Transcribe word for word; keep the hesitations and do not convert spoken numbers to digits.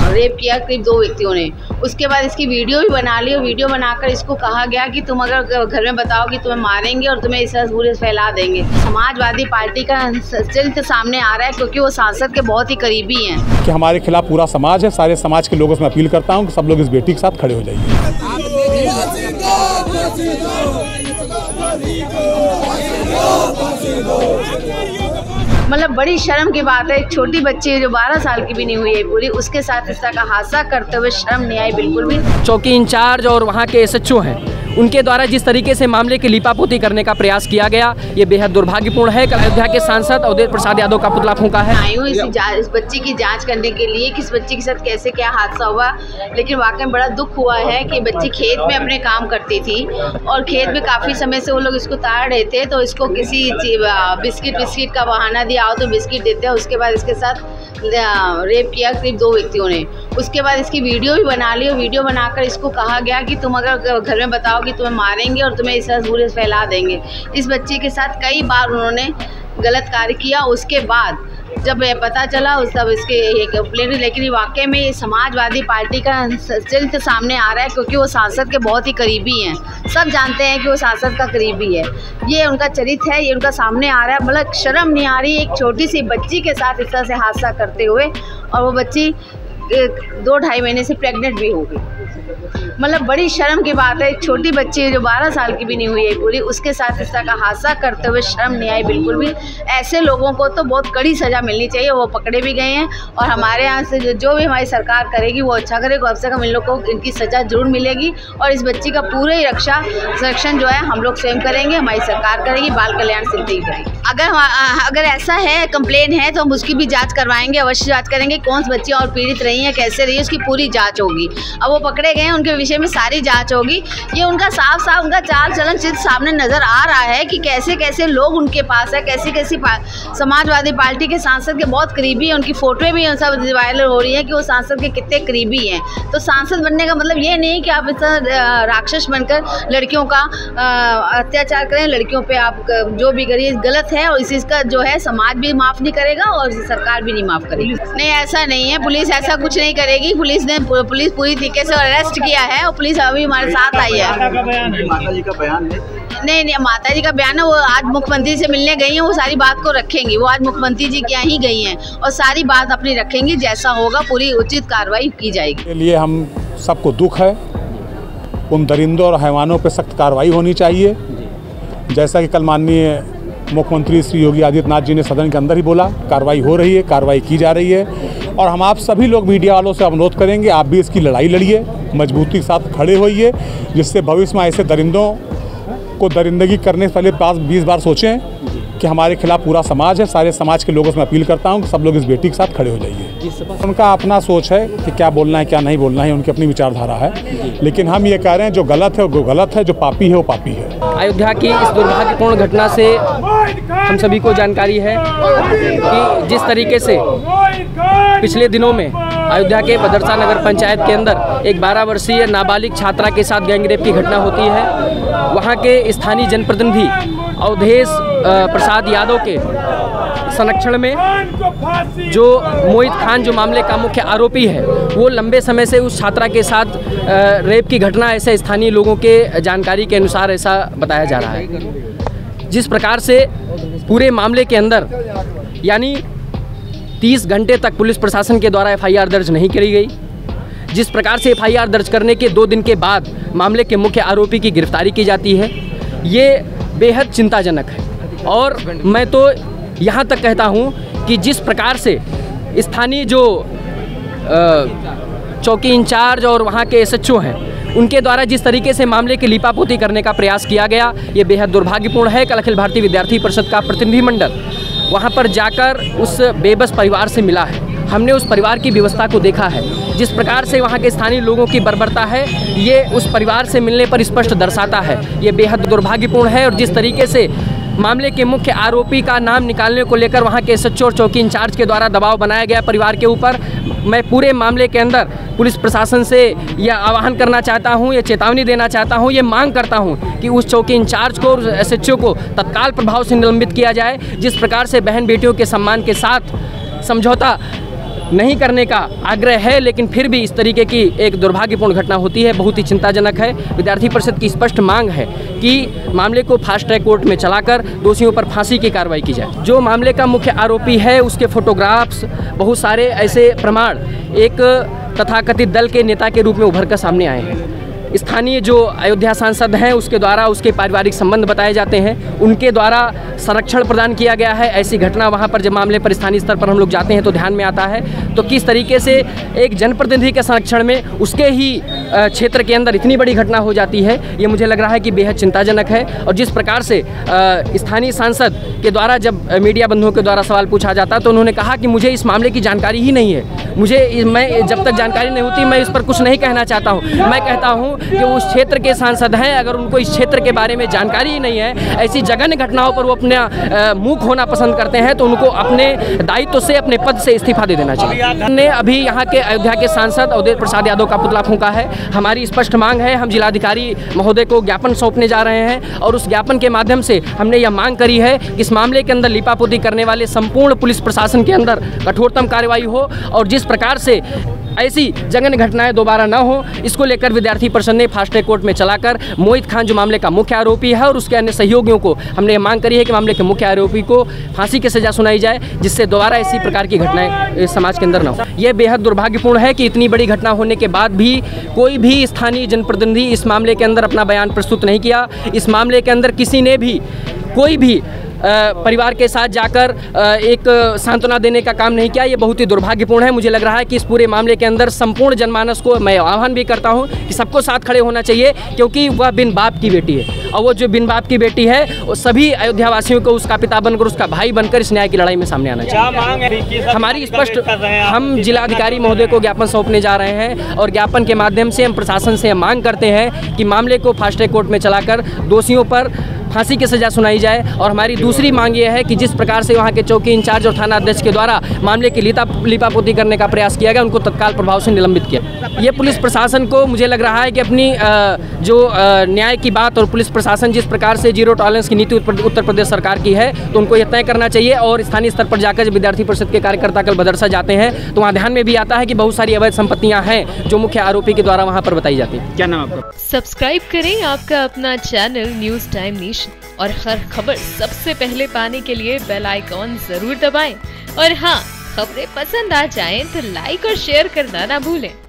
Rape किया करीब दो व्यक्तियों ने। उसके बाद इसकी वीडियो भी बना ली और वीडियो बनाकर इसको कहा गया कि तुम अगर घर में बताओ कि तुम्हें मारेंगे और तुम्हें इस पूरे फैला देंगे। समाजवादी पार्टी का चरित्र सामने आ रहा है क्योंकि वो सांसद के बहुत ही करीबी हैं। कि हमारे खिलाफ पूरा समाज है, सारे समाज के लोगों से मैं अपील करता हूँ कि सब लोग इस बेटी के साथ खड़े हो जाइए। मतलब बड़ी शर्म की बात है, एक छोटी बच्ची जो बारह साल की भी नहीं हुई है पूरी, उसके साथ इस तरह का हादसा करते हुए शर्म नहीं आई बिल्कुल भी। चौकी इंचार्ज और वहाँ के एस एच ओ हैं, उनके द्वारा जिस तरीके से मामले की लीपापोती करने का प्रयास किया गया, ये बेहद दुर्भाग्यपूर्ण है। अयोध्या के सांसद अवधेश प्रसाद यादव का पुतला फूंका है। आई हूँ इस, इस बच्ची की जांच करने के लिए कि इस बच्ची के साथ कैसे क्या हादसा हुआ, लेकिन वाकई में बड़ा दुख हुआ है कि बच्ची खेत में अपने काम करती थी और खेत में काफ़ी समय से वो लोग इसको ताड़ रहे थे, तो इसको किसी बिस्किट बिस्किट का बहाना दिया हो तो बिस्किट देते हैं। उसके बाद इसके साथ रेप किया करीब दो व्यक्तियों ने। उसके बाद इसकी वीडियो भी बना ली और वीडियो बनाकर इसको कहा गया कि तुम अगर घर में बताओ कि तुम्हें मारेंगे और तुम्हें इस पूरे फैला देंगे। इस बच्ची के साथ कई बार उन्होंने गलत कार्य किया। उसके बाद जब पता चला उस तब इसके एक कंप्लेंट, लेकिन वाकई में ये समाजवादी पार्टी का चरित्र सामने आ रहा है क्योंकि वो सांसद के बहुत ही करीबी हैं। सब जानते हैं कि वो सांसद का करीबी है, ये उनका चरित्र है, ये उनका सामने आ रहा है। मतलब शर्म नहीं आ रही एक छोटी सी बच्ची के साथ इस तरह से हादसा करते हुए, और वो बच्ची दो ढाई महीने से प्रेग्नेंट भी हो गई। मतलब बड़ी शर्म की बात है, एक छोटी बच्ची जो बारह साल की भी नहीं हुई है पूरी, उसके साथ इस तरह का हादसा करते हुए शर्म नहीं आई बिल्कुल भी। ऐसे लोगों को तो बहुत कड़ी सज़ा मिलनी चाहिए। वो पकड़े भी गए हैं और हमारे यहाँ से जो, जो भी हमारी सरकार करेगी वो अच्छा करेगी। कम से कम इन लोग को इनकी सज़ा जरूर मिलेगी और इस बच्ची का पूरे ही रक्षा संरक्षण जो है हम लोग स्वयं करेंगे, हमारी सरकार करेगी, बाल कल्याण समिति करेगी। अगर अगर ऐसा है, कंप्लेन है, तो हम उसकी भी जाँच करवाएंगे, अवश्य जाँच करेंगे। कौन सी बच्ची और पीड़ित रही है, कैसे रही है, उसकी पूरी जाँच होगी। अब वो पकड़े गए हैं, उनके विषय में सारी जांच होगी। ये उनका साफ साफ उनका चाल चलन चित्र सामने नजर आ रहा है कि कैसे कैसे लोग उनके पास है, कैसी कैसी समाजवादी पार्टी के सांसद के बहुत करीबी है। उनकी फोटोएं भी सब वायरल हो रही है कि वो सांसद के कितने करीबी हैं। तो सांसद बनने का मतलब ये नहीं कि आप इस राक्षस बनकर लड़कियों का अत्याचार करें, लड़कियों पे आप जो भी करिए गलत है, और इस इसका जो है समाज भी माफ़ नहीं करेगा और सरकार भी नहीं माफ़ करेगी। नहीं, ऐसा नहीं है, पुलिस ऐसा कुछ नहीं करेगी। पुलिस ने पुलिस पूरी तरीके से अरेस्ट किया है और पुलिस अभी हमारे साथ आई है। माता जी का बयान है? नहीं नहीं, माता जी का बयान है, वो आज मुख्यमंत्री से मिलने गई हैं, वो सारी बात को रखेंगी। वो आज मुख्यमंत्री जी के यहाँ ही गई हैं और सारी बात अपनी रखेंगी, जैसा होगा पूरी उचित कार्रवाई की जाएगी। के लिए हम सबको दुख है, उन दरिंदों और हैवानों पर सख्त कार्रवाई होनी चाहिए। जैसा कि कल माननीय मुख्यमंत्री श्री योगी आदित्यनाथ जी ने सदन के अंदर ही बोला, कार्रवाई हो रही है, कार्रवाई की जा रही है। और हम आप सभी लोग मीडिया वालों से अनुरोध करेंगे, आप भी इसकी लड़ाई लड़िए, मजबूती के साथ खड़े होइए, जिससे भविष्य में ऐसे दरिंदों को दरिंदगी करने से पहले पाँच बीस बार सोचें कि हमारे खिलाफ पूरा समाज है। सारे समाज के लोगों से मैं अपील करता हूं कि सब लोग इस बेटी के साथ खड़े हो जाइए। उनका अपना सोच है कि क्या बोलना है क्या नहीं बोलना है, उनकी अपनी विचारधारा है, लेकिन हम ये कह रहे हैं जो गलत है वो गलत है, जो पापी है वो पापी है। अयोध्या की इस दुर्भाग्यपूर्ण घटना से हम सभी को जानकारी है कि जिस तरीके से पिछले दिनों में अयोध्या के बदरसा नगर पंचायत के अंदर एक बारह वर्षीय नाबालिग छात्रा के साथ गैंगरेप की घटना होती है, वहाँ के स्थानीय जनप्रतिनिधि अवधेश प्रसाद यादव के संरक्षण में जो मोहित खान जो मामले का मुख्य आरोपी है, वो लंबे समय से उस छात्रा के साथ रेप की घटना, ऐसे स्थानीय लोगों के जानकारी के अनुसार ऐसा बताया जा रहा है। जिस प्रकार से पूरे मामले के अंदर यानी तीस घंटे तक पुलिस प्रशासन के द्वारा एफ आई आर दर्ज नहीं करी गई, जिस प्रकार से एफ आई आर दर्ज करने के दो दिन के बाद मामले के मुख्य आरोपी की गिरफ्तारी की जाती है, ये बेहद चिंताजनक है। और मैं तो यहाँ तक कहता हूँ कि जिस प्रकार से स्थानीय जो चौकी इंचार्ज और वहाँ के एस एच ओ हैं, उनके द्वारा जिस तरीके से मामले की लीपापोती करने का प्रयास किया गया, ये बेहद दुर्भाग्यपूर्ण है। कल अखिल भारतीय विद्यार्थी परिषद का प्रतिनिधिमंडल वहाँ पर जाकर उस बेबस परिवार से मिला है। हमने उस परिवार की व्यवस्था को देखा है, जिस प्रकार से वहाँ के स्थानीय लोगों की बर्बरता है, ये उस परिवार से मिलने पर स्पष्ट दर्शाता है। ये बेहद दुर्भाग्यपूर्ण है। और जिस तरीके से मामले के मुख्य आरोपी का नाम निकालने को लेकर वहाँ के एस एच ओ और चौकी इंचार्ज के द्वारा दबाव बनाया गया परिवार के ऊपर, मैं पूरे मामले के अंदर पुलिस प्रशासन से यह आह्वान करना चाहता हूँ, ये चेतावनी देना चाहता हूँ, ये मांग करता हूँ कि उस चौकी इंचार्ज को और एस एच ओ को तत्काल प्रभाव से निलंबित किया जाए। जिस प्रकार से बहन बेटियों के सम्मान के साथ समझौता नहीं करने का आग्रह है, लेकिन फिर भी इस तरीके की एक दुर्भाग्यपूर्ण घटना होती है, बहुत ही चिंताजनक है। विद्यार्थी परिषद की स्पष्ट मांग है कि मामले को फास्ट ट्रैक कोर्ट में चलाकर दोषियों पर फांसी की कार्रवाई की जाए। जो मामले का मुख्य आरोपी है उसके फोटोग्राफ्स, बहुत सारे ऐसे प्रमाण एक तथाकथित दल के नेता के रूप में उभर कर सामने आए हैं। स्थानीय जो अयोध्या सांसद हैं उसके द्वारा उसके पारिवारिक संबंध बताए जाते हैं, उनके द्वारा संरक्षण प्रदान किया गया है। ऐसी घटना वहाँ पर जब मामले पर स्थानीय स्तर पर हम लोग जाते हैं तो ध्यान में आता है। तो किस तरीके से एक जनप्रतिनिधि के संरक्षण में उसके ही क्षेत्र के अंदर इतनी बड़ी घटना हो जाती है, ये मुझे लग रहा है कि बेहद चिंताजनक है। और जिस प्रकार से स्थानीय सांसद के द्वारा जब मीडिया बंधुओं के द्वारा सवाल पूछा जाता तो उन्होंने कहा कि मुझे इस मामले की जानकारी ही नहीं है, मुझे मैं जब तक जानकारी नहीं होती मैं इस पर कुछ नहीं कहना चाहता हूँ। मैं कहता हूँ कि उस क्षेत्र के सांसद हैं, अगर उनको इस क्षेत्र के बारे में जानकारी ही नहीं है, ऐसी जघन्य घटनाओं पर वो अपना मुंह खोना पसंद करते हैं, तो उनको अपने दायित्व से, अपने पद से इस्तीफा दे देना चाहिए। हमने अभी यहाँ के अयोध्या के सांसद अवधेश प्रसाद यादव का पुतला फूंका है। हमारी स्पष्ट मांग है, हम जिलाधिकारी महोदय को ज्ञापन सौंपने जा रहे हैं और उस ज्ञापन के माध्यम से हमने यह मांग करी है कि इस मामले के अंदर लिपापोती करने वाले संपूर्ण पुलिस प्रशासन के अंदर कठोरतम कार्रवाई हो और जिस प्रकार से ऐसी जघन्य घटनाएं दोबारा न हो, इसको लेकर विद्यार्थी परिषद ने फास्ट ट्रैक कोर्ट में चलाकर मोहित खान जो मामले का मुख्य आरोपी है और उसके अन्य सहयोगियों को हमने ये मांग करी है कि मामले के मुख्य आरोपी को फांसी की सजा सुनाई जाए, जिससे दोबारा इसी प्रकार की घटनाएं समाज के अंदर न हो। यह बेहद दुर्भाग्यपूर्ण है कि इतनी बड़ी घटना होने के बाद भी कोई भी स्थानीय जनप्रतिनिधि इस मामले के अंदर अपना बयान प्रस्तुत नहीं किया। इस मामले के अंदर किसी ने भी कोई भी परिवार के साथ जाकर एक सांत्वना देने का काम नहीं किया। ये बहुत ही दुर्भाग्यपूर्ण है। मुझे लग रहा है कि इस पूरे मामले के अंदर संपूर्ण जनमानस को मैं आह्वान भी करता हूं कि सबको साथ खड़े होना चाहिए, क्योंकि वह बिन बाप की बेटी है और वो जो बिन बाप की बेटी है वो सभी अयोध्या वासियों को उसका पिता बनकर, उसका भाई बनकर इस न्याय की लड़ाई में सामने आना चाहिए। हमारी स्पष्ट, हम जिलाधिकारी महोदय को ज्ञापन सौंपने जा रहे हैं और ज्ञापन के माध्यम से हम प्रशासन से मांग करते हैं कि मामले को फास्ट ट्रैक कोर्ट में चलाकर दोषियों पर फांसी की सजा सुनाई जाए। और हमारी दूसरी मांग ये है कि जिस प्रकार से वहाँ के चौकी इंचार्ज और थाना अध्यक्ष के द्वारा मामले की लिपा लिपापोती करने का प्रयास किया गया, उनको तत्काल प्रभाव से निलंबित किया। ये पुलिस प्रशासन को मुझे लग रहा है कि अपनी जो न्याय की बात और पुलिस प्रशासन जिस प्रकार से जीरो टॉलरेंस की नीति उत्तर प्रदेश सरकार की है, तो उनको यह तय करना चाहिए। और स्थानीय स्तर पर जाकर जब विद्यार्थी परिषद के कार्यकर्ता कल बदरसा जाते हैं तो वहाँ ध्यान में भी आता है कि बहुत सारी अवैध संपत्तियाँ हैं जो मुख्य आरोपी के द्वारा वहाँ पर बताई जाती है। क्या नाम आपका? सब्सक्राइब करें आपका अपना चैनल न्यूज टाइम नेशन और हर खबर सबसे पहले पाने के लिए बेल आइकॉन जरूर दबाएं। और हाँ, खबरें पसंद आ जाएं तो लाइक और शेयर करना ना भूलें।